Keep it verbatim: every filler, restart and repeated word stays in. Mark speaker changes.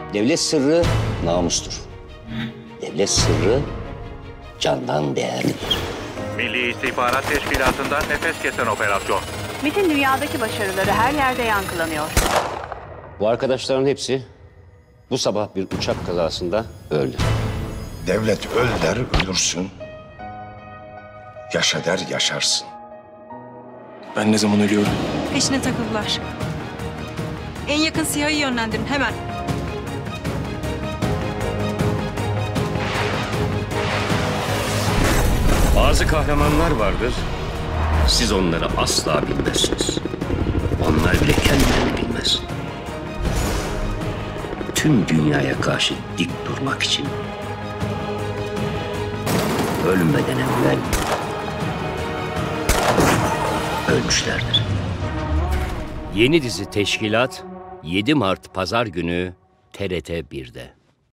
Speaker 1: Devlet sırrı namustur. Devlet sırrı candan değerlidir.
Speaker 2: Milli İstihbarat Teşkilatı'ndan nefes kesen operasyon.
Speaker 3: MİT'in dünyadaki başarıları her yerde yankılanıyor.
Speaker 1: Bu arkadaşların hepsi bu sabah bir uçak kazasında öldü.
Speaker 4: Devlet öl der ölürsün. Yaşa der yaşarsın.
Speaker 5: Ben ne zaman ölüyorum?
Speaker 6: Peşine takıldılar. En yakın SİHA'yı yönlendirin hemen.
Speaker 1: Bazı kahramanlar vardır. Siz onları asla bilmezsiniz. Onlar bile kendilerini bilmez. Tüm dünyaya karşı dik durmak için ölmeden evvel ölmüşlerdir. Yeni dizi Teşkilat yedi Mart Pazar günü T R T bir'de.